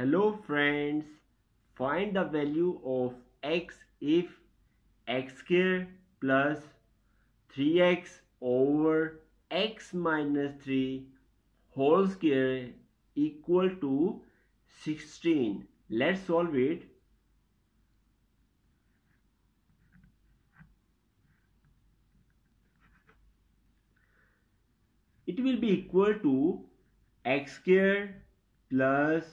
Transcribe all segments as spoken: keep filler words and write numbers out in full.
Hello friends, find the value of x if x square plus three x over x minus three whole square equal to sixteen. Let's solve it. It will be equal to x square plus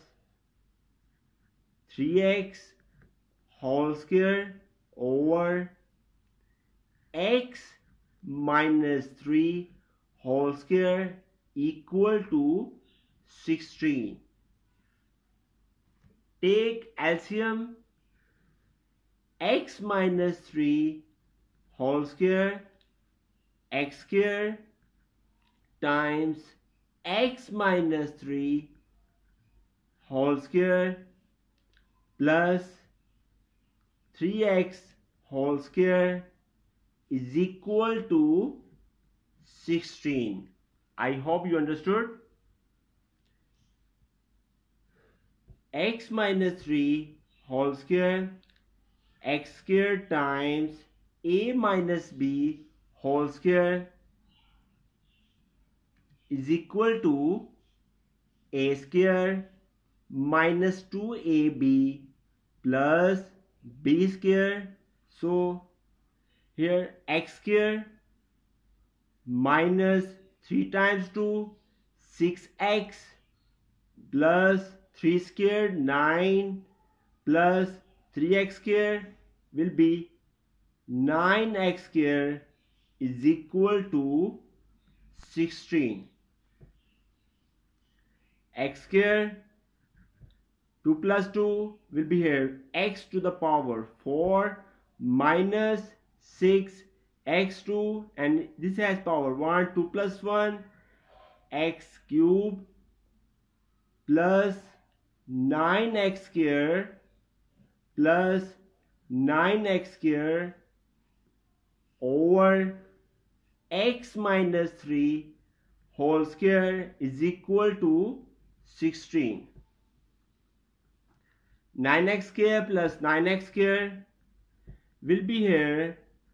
three x whole square over x minus three whole square equal to sixteen. Take L C M. X minus three whole square x square times x minus three whole square plus three x whole square is equal to sixteen. I hope you understood. X minus three whole square x square times a minus b whole square is equal to a square minus two a b plus b square. So here x square minus three times two, six x plus three square nine plus three x square will be nine x square is equal to sixteen. X square two plus two will be here x to the power four minus six x two, and this has power one, two plus one x cube plus nine x square plus nine x square over x minus three whole square is equal to sixteen. nine x square plus nine x square will be here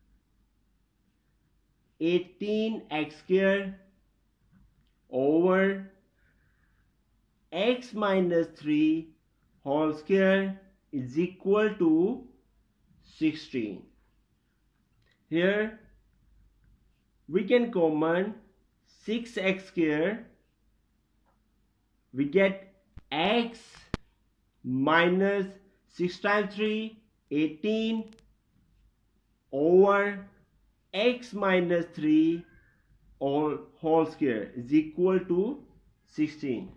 eighteen x square over x minus three whole square is equal to sixteen. Here we can common six x square. We get x minus six times three, eighteen over x minus three all whole square is equal to sixteen.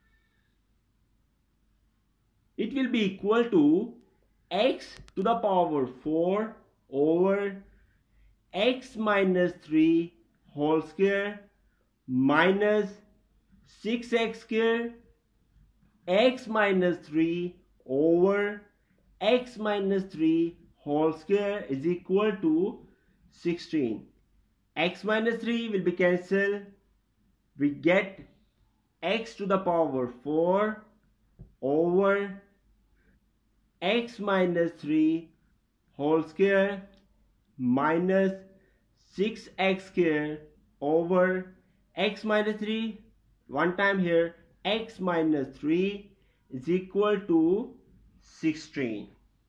It will be equal to x to the power four over x minus three whole square minus six x square x minus three over x minus three whole square is equal to sixteen. X minus three will be cancelled. We get x to the power four over x minus three whole square minus six x square over x minus three, one time here, x minus three is equal to sixteen.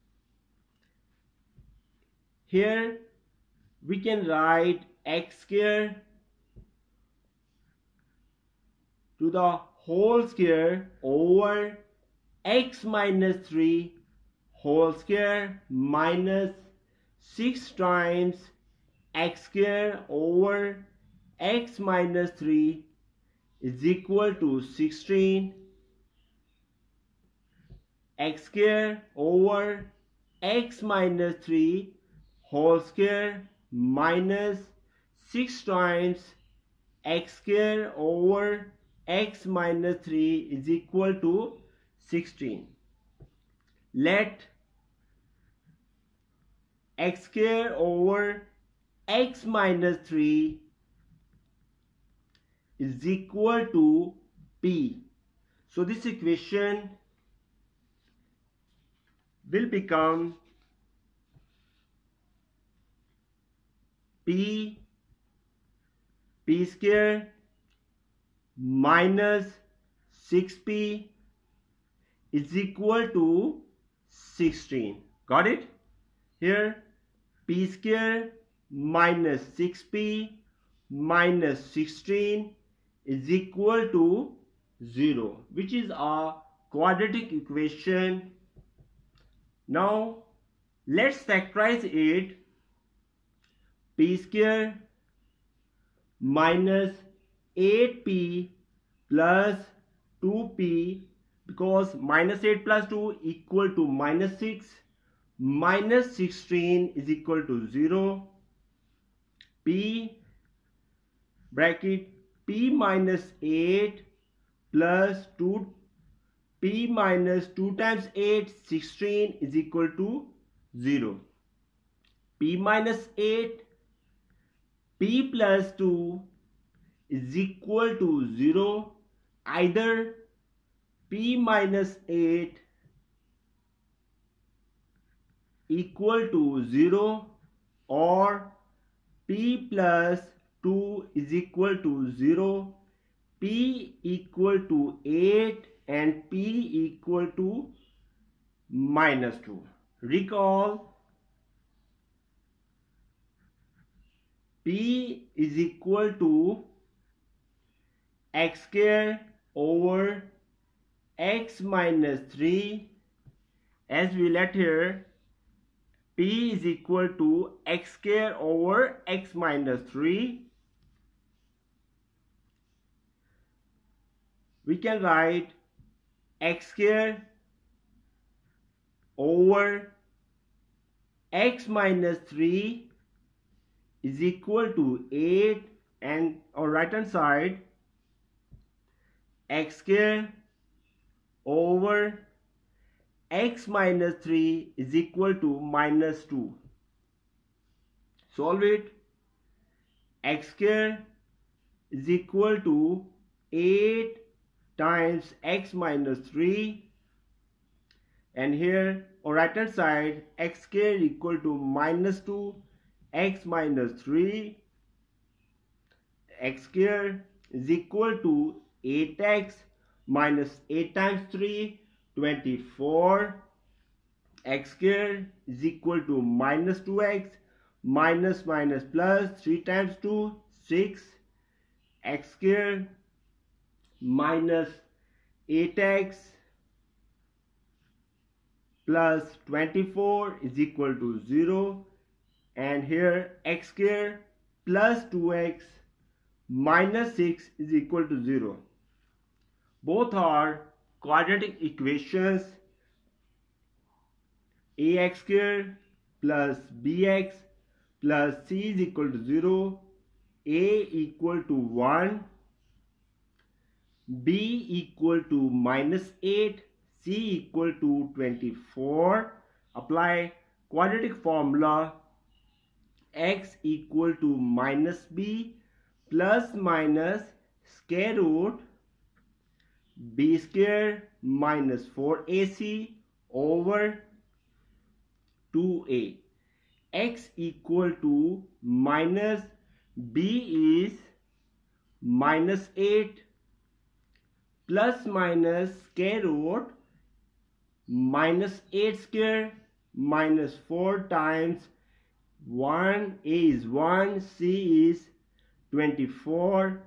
Here we can write x square to the whole square over x minus three whole square minus six times x square over x minus three is equal to sixteen. X square over x minus three whole square minus six times x square over x minus three is equal to sixteen. Let x square over x minus three is equal to p. So this equation will become p p square minus six p is equal to sixteen. Got it? Here p square minus six p minus sixteen is equal to zero, which is a quadratic equation. Now let's factorize it. P square minus eight p plus two p, because minus eight plus two equal to minus six, minus sixteen is equal to zero. P bracket p minus eight plus two, p minus two times eight, sixteen is equal to zero. P minus eight, p plus two is equal to zero. Either p minus eight equal to zero or p plus two is equal to zero, p equal to eight and p equal to minus two. Recall, p is equal to x square over x minus three, as we let here p is equal to x square over x minus three. We can write x square over x minus three is equal to eight, and on right hand side x square over x minus three is equal to minus two. Solve it. X square is equal to eight times x minus three, and here on right hand side x square equal to minus two, x minus three, x square is equal to eight x minus eight times three, twenty-four, x square is equal to minus two x, minus minus plus three times two, six, x square minus eight x plus twenty-four is equal to zero, and here x square plus two x minus six is equal to zero. Both are quadratic equations. Ax square plus bx plus c is equal to zero, a equal to one, b equal to minus eight, c equal to twenty-four. Apply quadratic formula. X equal to minus b plus minus square root b square minus four a c over two a. X equal to minus b is minus eight plus minus square root minus eight square minus four times one, a is one, c is twenty-four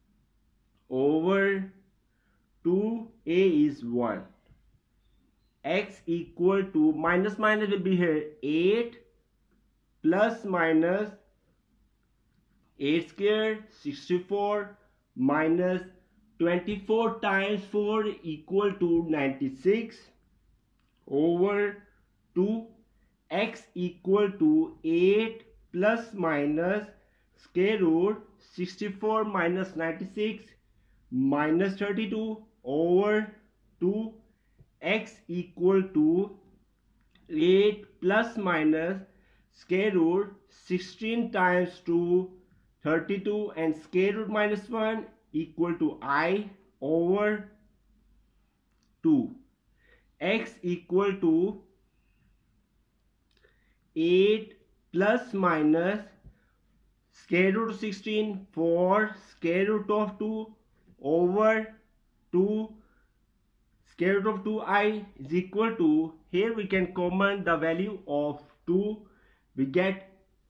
over two, a is one. X equal to minus minus will be here eight plus minus eight square sixty-four minus twenty-four times four equal to ninety-six over two. X equal to eight plus minus square root sixty-four minus ninety-six minus thirty-two over two. X equal to eight plus minus square root sixteen times two, thirty-two, and square root minus one equal to I over two. X equal to eight plus minus square root of sixteen, four square root of two over two square root of two I is equal to, here we can common the value of two, we get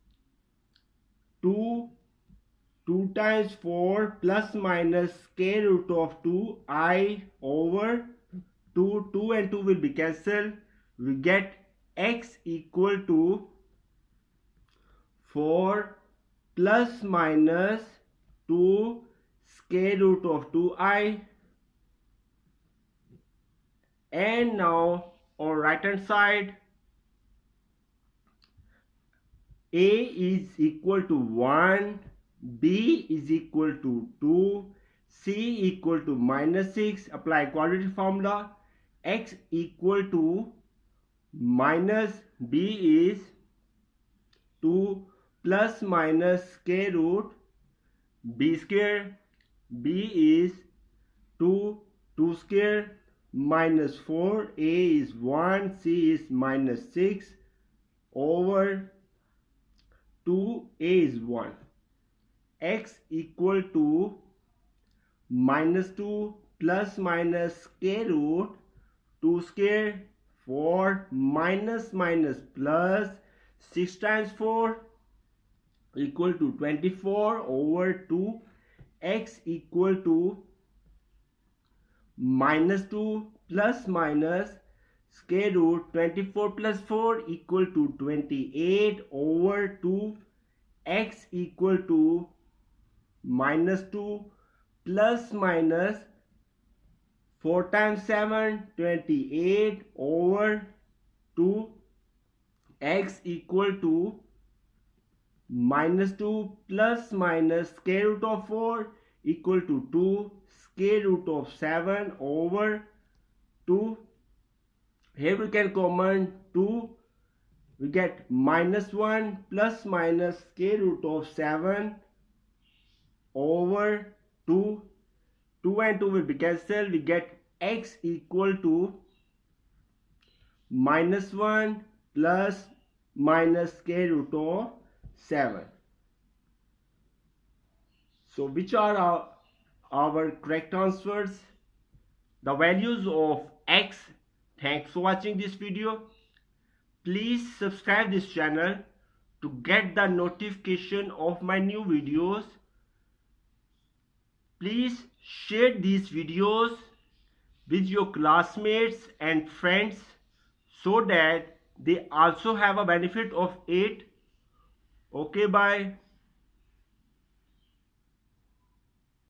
two, two times four plus minus square root of two I over two, two and two will be cancelled, we get x equal to four plus minus two square root of two I. And now on right hand side, a is equal to one, b is equal to two, c equal to minus six, apply quadratic formula, x equal to minus b is two plus minus square root b square, b is two, two square minus four, a is one, c is minus six over two, a is one, x equal to minus two plus minus square root two square, four minus minus plus six times four equal to twenty-four over two, x equal to minus two plus minus square root twenty-four plus four equal to twenty-eight over two, x equal to minus two plus minus four times seven, twenty-eight over two, x equal to minus two plus minus square root of four equal to two, square root of seven over two. Here we can common two, we get minus one plus minus square root of seven over two, two and two will be cancelled, we get x equal to minus one plus minus square root of seven. So which are our, our correct answers? The values of x. Thanks for watching this video. Please subscribe this channel to get the notification of my new videos. Please share these videos with your classmates and friends so that they also have a benefit of it. Okay, bye.